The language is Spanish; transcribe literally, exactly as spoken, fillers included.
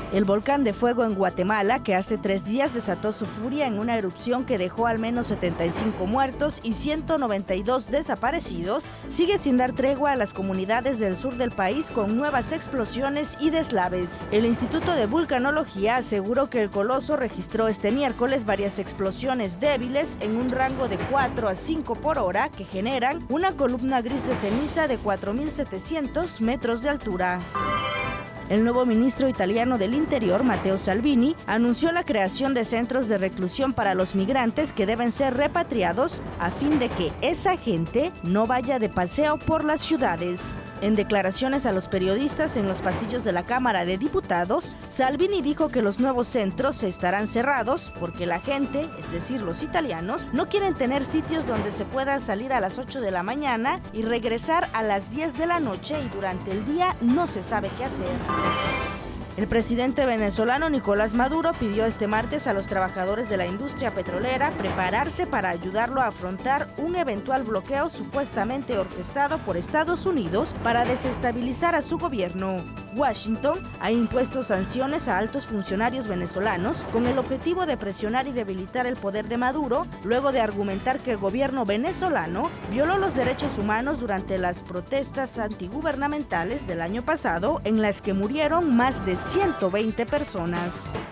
El volcán de fuego en Guatemala, que hace tres días desató su furia en una erupción que dejó al menos setenta y cinco muertos y ciento noventa y dos desaparecidos, sigue sin dar tregua a las comunidades del sur del país con nuevas explosiones y deslaves. El Instituto de Vulcanología aseguró que el coloso registró este miércoles varias explosiones débiles en un rango de cuatro a cinco por hora que generan una columna gris de ceniza de cuatro mil setecientos metros de altura. El nuevo ministro italiano del Interior, Matteo Salvini, anunció la creación de centros de reclusión para los migrantes que deben ser repatriados a fin de que esa gente no vaya de paseo por las ciudades. En declaraciones a los periodistas en los pasillos de la Cámara de Diputados, Salvini dijo que los nuevos centros estarán cerrados porque la gente, es decir, los italianos, no quieren tener sitios donde se pueda salir a las ocho de la mañana y regresar a las diez de la noche y durante el día no se sabe qué hacer. El presidente venezolano Nicolás Maduro pidió este martes a los trabajadores de la industria petrolera prepararse para ayudarlo a afrontar un eventual bloqueo supuestamente orquestado por Estados Unidos para desestabilizar a su gobierno. Washington ha impuesto sanciones a altos funcionarios venezolanos con el objetivo de presionar y debilitar el poder de Maduro, luego de argumentar que el gobierno venezolano violó los derechos humanos durante las protestas antigubernamentales del año pasado, en las que murieron más de ciento veinte personas.